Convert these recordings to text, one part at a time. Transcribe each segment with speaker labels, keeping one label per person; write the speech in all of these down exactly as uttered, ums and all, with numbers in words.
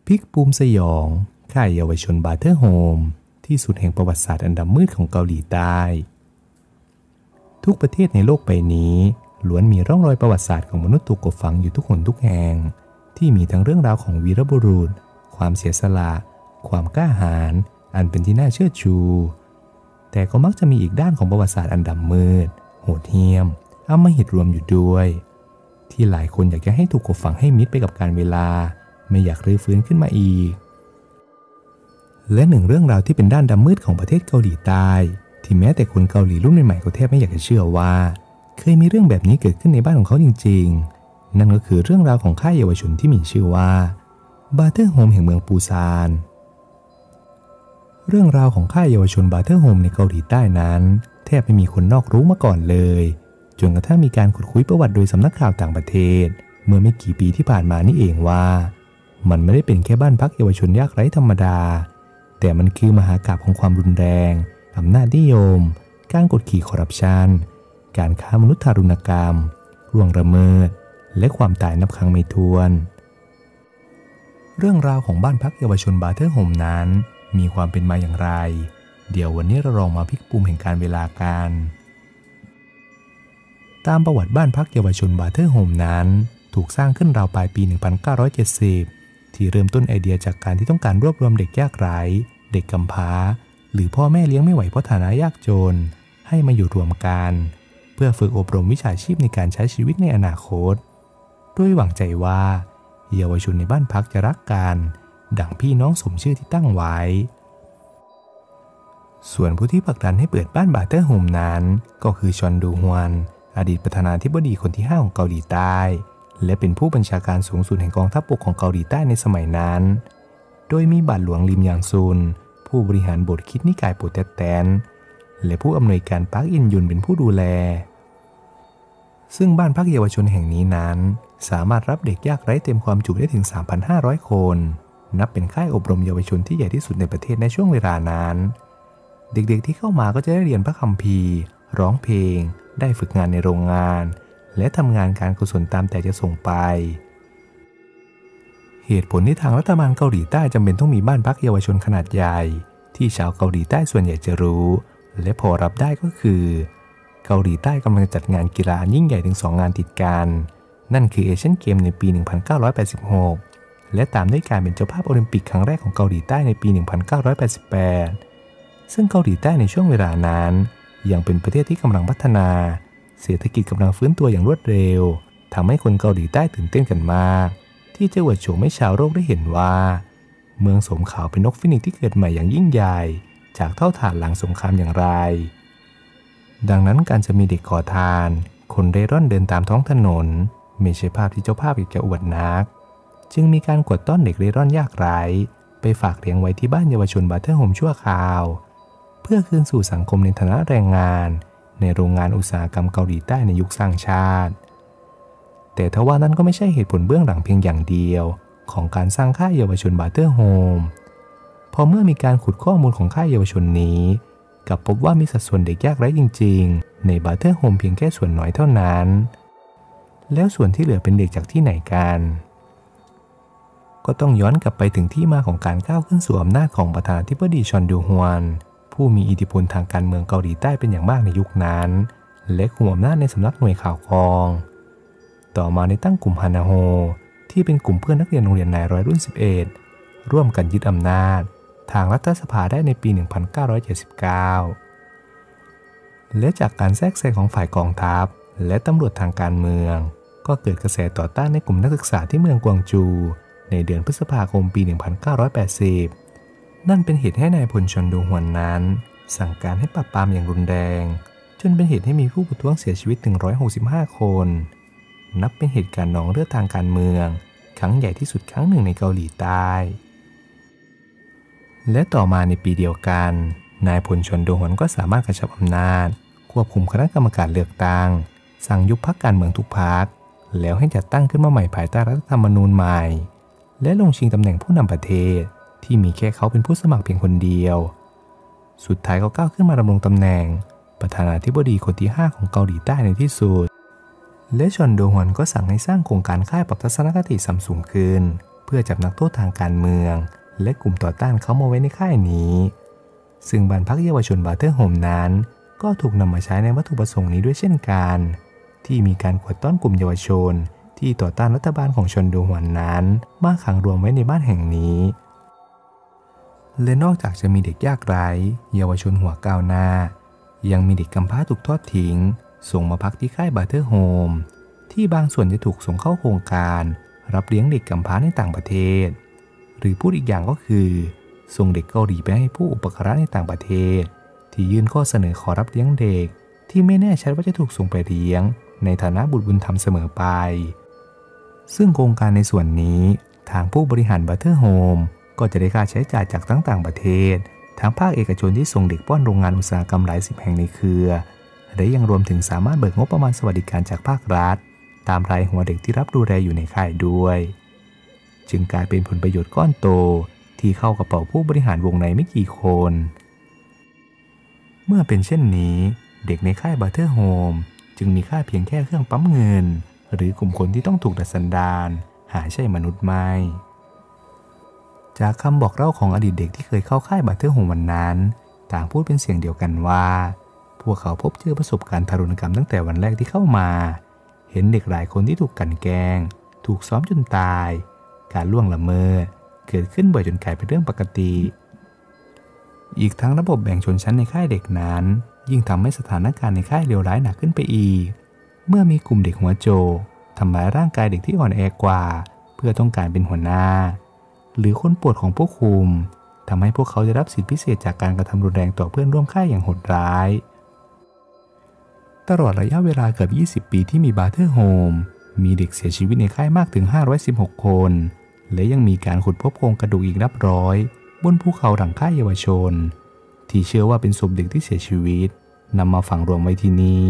Speaker 1: พิกปูมสยองค่ายเยาวชนบาเทอร์โฮมที่สุดแห่งประวัติศาสตร์อันดำมืดของเกาหลีใต้ทุกประเทศในโลกใบนี้ล้วนมีร่องรอยประวัติศาสตร์ของมนุษย์ถูกกบฝังอยู่ทุกหนทุกแห่งที่มีทั้งเรื่องราวของวีรบุรุษความเสียสละความกล้าหาญอันเป็นที่น่าเชื่อชูแต่ก็มักจะมีอีกด้านของประวัติศาสตร์อันดำมืดโหดเหี้ยมอำมหิตรวมอยู่ด้วยที่หลายคนอยากจะให้ถูกกบฝังให้มิดไปกับการเวลาไม่อยากรื้อฟื้นขึ้นมาอีกและหนึ่งเรื่องราวที่เป็นด้านดำมืดของประเทศเกาหลีใต้ที่แม้แต่คนเกาหลีรุ่นใหม่ๆก็แทบไม่อยากจะเชื่อว่าเคยมีเรื่องแบบนี้เกิดขึ้นในบ้านของเขาจริงๆนั่นก็คือเรื่องราวของค่ายเยาวชนที่มีชื่อว่าบาเทอร์โฮมแห่งเมืองปูซานเรื่องราวของค่ายเยาวชนบาเทอร์โฮมในเกาหลีใต้นั้นแทบไม่มีคนนอกรู้มาก่อนเลยจนกระทั่งมีการขุดคุยประวัติโดยสำนักข่าวต่างประเทศเมื่อไม่กี่ปีที่ผ่านมานี่เองว่ามันไม่ได้เป็นแค่บ้านพักเยาวชนยากไร้ธรรมดาแต่มันคือมหากาพย์ของความรุนแรงอำนาจนิยมการกดขี่คอร์รัปชันการค้ามนุษย์ทารุณกรรมล่วงละเมิดและความตายนับครั้งไม่ถ้วนเรื่องราวของบ้านพักเยาวชนบาเทอร์โฮมนั้นมีความเป็นมาอย่างไรเดี๋ยววันนี้เราลองมาพลิกปุ่มแห่งการเวลากันตามประวัติบ้านพักเยาวชนบาเทอร์โฮมนั้นถูกสร้างขึ้นราวปลายปี หนึ่งพันเก้าร้อยเจ็ดสิบ ที่เริ่มต้นไอเดียจากการที่ต้องการรวบรวมเด็กยากไร้เด็กกำพร้าหรือพ่อแม่เลี้ยงไม่ไหวเพราะฐานะยากจนให้มาอยู่รวมกันเพื่อฝึกอบรมวิชาชีพในการใช้ชีวิตในอนาคตด้วยหวังใจว่าเยาวชนในบ้านพักจะรักกันดั่งพี่น้องสมชื่อที่ตั้งไว้ส่วนผู้ที่ผลักดันให้เปิดบ้านบาเทอร์โฮมนั้นก็คือชอนดูฮวนอดีตประธานาธิบดีคนที่ห้าของเกาหลีใต้และเป็นผู้บัญชาการสูงสุดแห่งกองทัพบกของเกาหลีใต้ในสมัยนั้นโดยมีบาทหลวงลิมยางซุนผู้บริหารบทคิดนิกายโปรเตสแตนต์และผู้อำนวยการพรรคอินยุนเป็นผู้ดูแลซึ่งบ้านพักเยาวชนแห่งนี้นั้นสามารถรับเด็กยากไร้เต็มความจุได้ถึง สามพันห้าร้อย คนนับเป็นค่ายอบรมเยาวชนที่ใหญ่ที่สุดในประเทศในช่วงเวลานั้นเด็กๆที่เข้ามาก็จะได้เรียนพระคัมภีร์ร้องเพลงได้ฝึกงานในโรงงานและทำงานการกุศลตามแต่จะส่งไปเหตุผลที่ทางรัฐบาลเกาหลีใต้จำเป็นต้องมีบ้านพักเยาวชนขนาดใหญ่ที่ชาวเกาหลีใต้ส่วนใหญ่จะรู้และพอรับได้ก็คือเกาหลีใต้กำลังจัดงานกีฬายิ่งใหญ่ถึงสองงานติดกันนั่นคือเอเชียนเกมในปี หนึ่งพันเก้าร้อยแปดสิบหก และตามด้วยการเป็นเจ้าภาพโอลิมปิกครั้งแรกของเกาหลีใต้ในปี หนึ่งพันเก้าร้อยแปดสิบแปด ซึ่งเกาหลีใต้ในช่วงเวลานั้นยังเป็นประเทศที่กำลังพัฒนาเศรษฐกิจกำลังฟื้นตัวอย่างรวดเร็วทำให้คนเกาหลีใต้ตื่นเต้นกันมากที่จะอวดโฉมให้ชาวโลกได้เห็นว่าเมืองสมขาวเป็นนกฟินิกซ์ที่เกิดใหม่อย่างยิ่งใหญ่จากเท่าฐานหลังสงครามอย่างไรดังนั้นการจะมีเด็กขอทานคนเร่ร่อนเดินตามท้องถนนไม่ใช่ภาพที่เจ้าภาพอยากจะอวดนักจึงมีการกวดต้อนเด็กเร่ร่อนยากไร้ไปฝากเลี้ยงไว้ที่บ้านเยาวชนบาเทอร์โฮมชั่วคราวเพื่อคืนสู่สังคมในฐานะแรงงานในโรงงานอุตสาหกรรมเกาหลีใต้ในยุคสร้างชาติแต่ทว่านั้นก็ไม่ใช่เหตุผลเบื้องหลังเพียงอย่างเดียวของการสร้างค่ายเยาวชนบาเทอร์โฮมพอเมื่อมีการขุดข้อมูลของค่ายเยาวชนนี้กลับพบว่ามีสัดส่วนเด็กยากไร้จริงๆในบาเทอร์โฮมเพียงแค่ส่วนน้อยเท่านั้นแล้วส่วนที่เหลือเป็นเด็กจากที่ไหนกันก็ต้องย้อนกลับไปถึงที่มาของการก้าวขึ้นสู่อำนาจของประธานาธิบดีชอนดูฮวนผู้มีอิทธิพลทางการเมืองเกาหลีใต้เป็นอย่างมากในยุคนั้นและคุมอำนาจในสำนักหน่วยข่าวกองต่อมาในตั้งกลุ่มฮานาโฮที่เป็นกลุ่มเพื่อนนักเรียนโรงเรียนนายร้อยรุ่นสิบเอ็ดร่วมกันยึดอำนาจทางรัฐสภาได้ในปี หนึ่งพันเก้าร้อยเจ็ดสิบเก้า และจากการแทรกแซงของฝ่ายกองทัพและตำรวจทางการเมืองก็เกิดกระแสต่อต้านในกลุ่มนักศึกษาที่เมืองกวางจูในเดือนพฤษภาคมปี หนึ่งพันเก้าร้อยแปดสิบ นั่นเป็นเหตุให้นายพลชอนดูฮวนนั้นสั่งการให้ปราบปรามอย่างรุนแรงจนเป็นเหตุให้มีผู้ประท้วงเสียชีวิต หนึ่งร้อยหกสิบห้า คนนับเป็นเหตุการณ์นองเลือดทางการเมืองครั้งใหญ่ที่สุดครั้งหนึ่งในเกาหลีใต้และต่อมาในปีเดียวกันนายพลชอนดูฮวนก็สามารถกระชับอำนาจควบคุมคณะกรรมการเลือกตั้งสั่งยุบพรรคการเมืองทุกพรรคแล้วให้จัดตั้งขึ้นมาใหม่ภายใต้รัฐธรรมนูญใหม่และลงชิงตำแหน่งผู้นำประเทศที่มีแค่เขาเป็นผู้สมัครเพียงคนเดียวสุดท้ายก็ก้าวขึ้นมาดำรงตำแหน่งประธานาธิบดีคนที่ห้าของเกาหลีใต้ในที่สุดและชอนโดฮวนก็สั่งให้สร้างโครงการค่ายปรับทัศนคติซัมซุงขึ้นเพื่อพื่อจับนักโทษทางการเมืองและกลุ่มต่อต้านเขามาไว้ในค่ายนี้ซึ่งบ้านพักเยาวชนบาเทอร์โฮมนั้นก็ถูกนำมาใช้ในวัตถุประสงค์นี้ด้วยเช่นกันที่มีการกวดต้อนกลุ่มเยาวชนที่ต่อต้านรัฐบาลของชนดูหวนนั้นมาขังรวมไว้ในบ้านแห่งนี้และนอกจากจะมีเด็กยากไร้เยาวชนหัวก้าวหน้ายังมีเด็กกำพร้าถูกทอดทิ้งส่งมาพักที่ค่ายบาเทอร์โฮมที่บางส่วนจะถูกส่งเข้าโครงการรับเลี้ยงเด็กกำพร้าในต่างประเทศหรือพูดอีกอย่างก็คือส่งเด็กเกาหลีไปให้ผู้อุปการะในต่างประเทศที่ยื่นข้อเสนอขอรับเลี้ยงเด็กที่ไม่แน่ชัดว่าจะถูกส่งไปเลี้ยงในฐานะบุตรบุญธรรมเสมอไปซึ่งโครงการในส่วนนี้ทางผู้บริหารบาเทอร์โฮมก็จะได้ค่าใช้จ่ายจากทั้งต่างประเทศทั้งภาคเอกชนที่ส่งเด็กป้อนโรงงานอุตสาหกรรมหลายสิบแห่งในเครือและยังรวมถึงสามารถเบิกงบประมาณสวัสดิการจากภาครัฐตามรายหัวเด็กที่รับดูแลอยู่ในค่ายด้วยจึงกลายเป็นผลประโยชน์ก้อนโตที่เข้ากระเป๋าผู้บริหารวงในไม่กี่คนเมื่อเป็นเช่นนี้เด็กในค่ายบาเทอร์โฮมจึงมีค่าเพียงแค่เครื่องปั๊มเงินหรือกลุ่มคนที่ต้องถูกดัดสันดานหาใช่มนุษย์ไม่จากคำบอกเล่าของอดีตเด็กที่เคยเข้าค่ายบาเทอร์โฮมวันนั้นต่างพูดเป็นเสียงเดียวกันว่าพวกเขาพบเจอประสบการณ์ทารุณกรรมตั้งแต่วันแรกที่เข้ามาเห็นเด็กหลายคนที่ถูกกลั่นแกล้งถูกซ้อมจนตายการล่วงละเมิดเกิดขึ้นบ่อยจนกลายเป็นเรื่องปกติอีกทั้งระบบแบ่งชนชั้นในค่ายเด็กนั้นยิ่งทำให้สถานการณ์ในค่ายเลวร้ายหนักขึ้นไปอีกเมื่อมีกลุ่มเด็กหัวโจกทำร้ายร่างกายเด็กที่อ่อนแอกว่าเพื่อต้องการเป็นหัวหน้าหรือคนโปรดของผู้คุมทำให้พวกเขาได้รับสิทธิพิเศษจากการกระทำรุนแรงต่อเพื่อนร่วมค่ายอย่างโหดร้ายตลอดระยะเวลาเกือบยี่สิบปีที่มีบาเทอร์โฮมมีเด็กเสียชีวิตในค่ายมากถึงห้าร้อยสิบหกคนและยังมีการขุดพบโครงกระดูกอีกนับร้อยบนภูเขาหลังค่ายเยาวชนที่เชื่อว่าเป็นศพเด็กที่เสียชีวิตนำมาฝังรวมไว้ที่นี่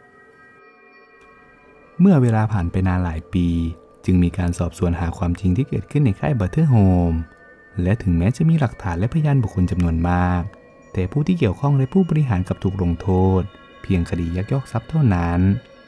Speaker 1: เมื่อเวลาผ่านไปนานหลายปีจึงมีการสอบสวนหาความจริงที่เกิดขึ้นในค่ายบาเทอร์โฮมและถึงแม้จะมีหลักฐานและพยานบุคคลจำนวนมากแต่ผู้ที่เกี่ยวข้องและผู้บริหารกลับถูกลงโทษเพียงคดียักยอกทรัพย์เท่านั้น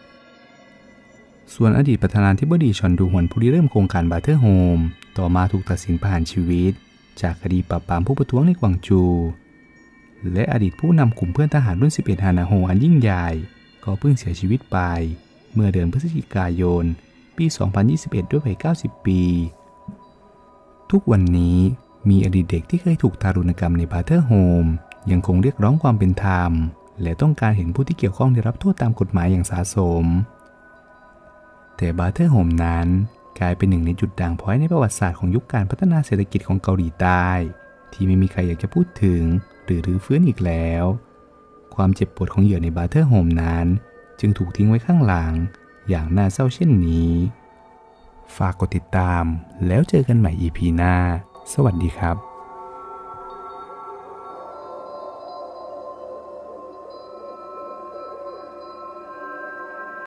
Speaker 1: ส่วนอดีตประธานาธิบดีชอนดูฮวนผู้ริเริ่มโครงการบาเทอร์โฮมต่อมาถูกตัดสินประหารชีวิตจากคดีปราบปรามผู้ประท้วงในกวางจูและอดีตผู้นำกลุ่มเพื่อนทหารรุ่นสิบเอ็ดฮานาโฮอันยิ่งใหญ่ก็เพิ่งเสียชีวิตไปเมื่อเดือนพฤศจิกายนปีสองพันยี่สิบเอ็ดด้วยวัยเก้าสิบปีทุกวันนี้มีอดีตเด็กที่เคยถูกทารุณกรรมในบาเทอร์โฮมยังคงเรียกร้องความเป็นธรรมและต้องการเห็นผู้ที่เกี่ยวข้องได้รับโทษตามกฎหมายอย่างสาสมแต่บาเทอร์โฮมนั้นกลายเป็นหนึ่งในจุดด่างพร้อยในประวัติศาสตร์ของยุคการพัฒนาเศรษฐกิจของเกาหลีใต้ที่ไม่มีใครอยากจะพูดถึงหรือรื้อฟื้นอีกแล้วความเจ็บปวดของเหยื่อในบาเทอร์โฮมนั้นจึงถูกทิ้งไว้ข้างหลังอย่างน่าเศร้าเช่นนี้ฝากกดติดตามแล้วเจอกันใหม่ อี พี หน้าสวัสดีครับ